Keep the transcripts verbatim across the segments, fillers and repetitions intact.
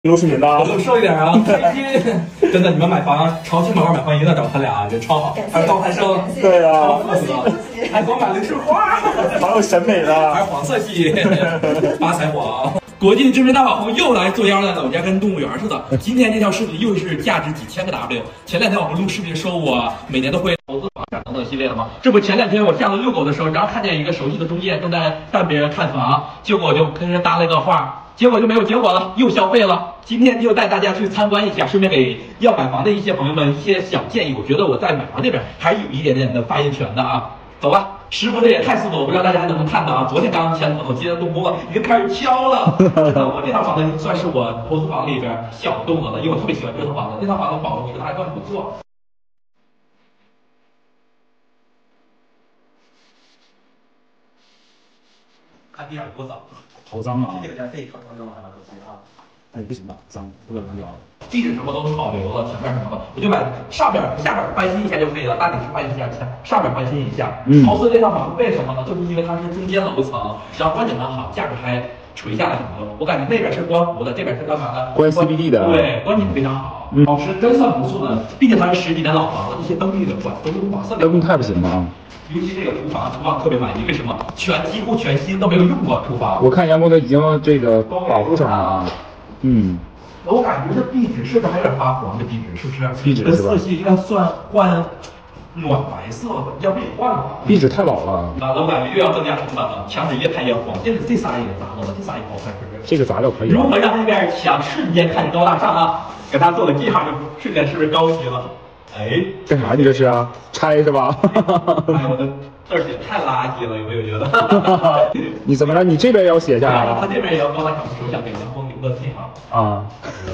录视频呢？ 我瘦一点啊，开心！真的，你们买房，朝庆门口买房一定要找他俩，人超好，还有高材生， 对啊， 超负责，还给我买零食花， 好有审美的， 还是黄色系，发财黄。国际知名大网红又来作妖了，我家跟动物园似的。今天这条视频又是价值几千个 W。前两天我们录视频说，我每年都会投资房产等等系列的嘛。这不前两天我下楼遛狗的时候，然后看见一个熟悉的中介正在带别人看房，结果我就跟人搭了一个话。结果就没有结果了，又消费了。今天就带大家去参观一下，顺便给要买房的一些朋友们一些小建议。我觉得我在买房这边还是有一点点的发言权的啊。走吧，师傅这也太速度，我不知道大家还能不能看到啊。昨天刚签合同，今天动工了，已经开始敲了。我这套房子算是我投资房里边小动额了，因为我特别喜欢这套房子，这套房子保值还算不错。看地上有多脏。 好脏啊！ 这个家这一条脏还蛮可惜啊。 哎，不行吧，脏，不能聊。 地址什么都保留了，前面什么的，我就买上边下边翻新一下就可以了，大顶是翻新一下，上边翻新一下。嗯。豪斯这套房子为什么呢？就是因为它是中间楼层，然后观景很好，价格还垂下来很多。我感觉那边是观湖的，这边是干嘛的？ 观 C B D 的。 对，观景非常好，保持真算不错的。毕竟它是十几年老房子，一些灯具的管都是黄色的。 灯太不行了。 尤其这个厨房，厨房特别满意，为什么？全几乎全新，都没有用过厨房。 我看杨工都已经这个保护上了啊。嗯。 我感觉这壁纸是不是还有点发黄？这壁纸是不是？ 壁纸是吧？ 色系应该算换暖白色吧，要不也换了。 壁纸太老了。 啊，我感觉又要增加成本了，墙纸越拍越黄。这个这仨也砸了，这仨也不好看，是不是？ 这个砸掉可以。 如何让那边墙瞬间看着高大上啊？给他做个记号，就瞬间是不是高级了？哎， 干啥你这是啊？拆是吧？ 哎，我的字儿写太垃圾了，有没有觉得？ 你怎么了？你这边也要写下来啊？他这边也要高大上，我想给梁峰留个记号。啊。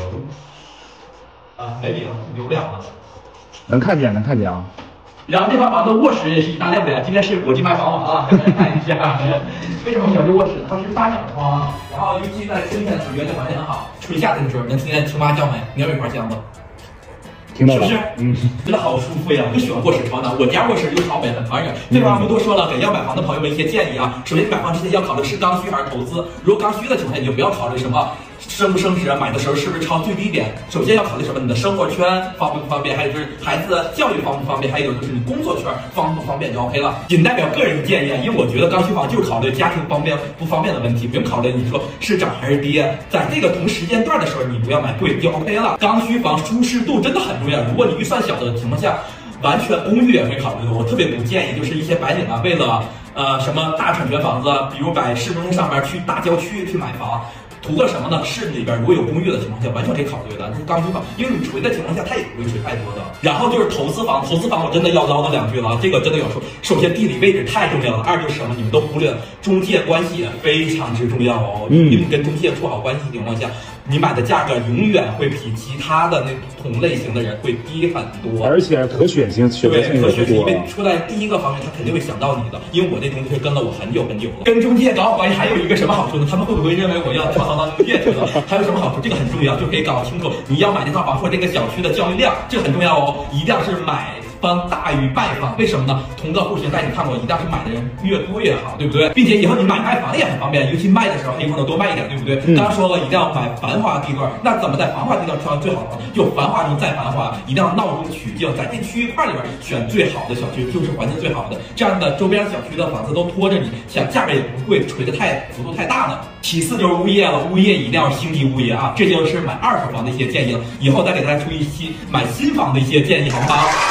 啊，没领，留不了了。 能看见，能看见啊。 然后这套房子卧室也是一大亮点，今天是国际卖房网啊，给大家看一下。为什么喜欢这卧室？它是八角窗，然后尤其在春天的时候，园景环境很好。春夏天的时候，能听见青蛙叫没？你有一块箱子。 听到了， 是不是？嗯，真的好舒服呀！我就喜欢卧室朝南，我家卧室又朝北，很烦人。这块不多说了，给要买房的朋友们一些建议啊。首先，买房之前要考虑是刚需还是投资。如果刚需的情况下，你就不要考虑什么升不升值，买的时候是不是超最低点。首先要考虑什么？你的生活圈方不方便，还有就是孩子的教育方不方便，还有就是你工作圈方不方便就 OK 了。仅代表个人建议啊，因为我觉得刚需房就是考虑家庭方便不方便的问题，不用考虑你说是涨还是跌。在这个同时间段的时候，你不要买贵就 OK 了。刚需房舒适度真的很重要，如果你预算小的情况下，完全公寓也会考虑的。我特别不建议，就是一些白领啊，为了呃什么大产权房子，比如在市中心上面去大郊区去买房。图个什么呢？市里边如果有公寓的情况下，完全可以考虑的。这是刚需房，因为你锤的情况下，它也不会锤太多的。然后就是投资房，投资房我真的要唠叨两句了，这个真的有说。首先地理位置太重要了，二就是什么？你们都忽略了，中介关系也非常之重要哦。嗯，你跟中介处好关系情况下，你买的价格永远会比其他的那同类型的人会低很多，而且可选性选择性也多。因为出来第一个方面，他肯定会想到你的，因为我这中介跟了我很久很久了。跟中介搞好关系还有一个什么好处呢？他们会不会认为我要跳槽到中介去了？还有什么好处？这个很重要，就可以搞清楚你要买这套房或这个小区的交易量，这个很重要哦，一定要是买方大于卖方，为什么呢？同个户型带你看过，一定要是买的人越多越好，对不对？并且以后你买卖房也很方便，尤其卖的时候你可能多卖一点，对不对？嗯、刚刚说了，一定要买繁华地段，那怎么在繁华地段挑最好的？就繁华中再繁华，一定要闹中取静，在这区域块里边选最好的小区，就是环境最好的，这样的周边小区的房子都拖着你，想价格也不会锤得太幅度太大的。其次就是物业了，物业一定要是星级物业啊，这就是买二手房的一些建议了。以后再给大家出一期买新房的一些建议，好吗？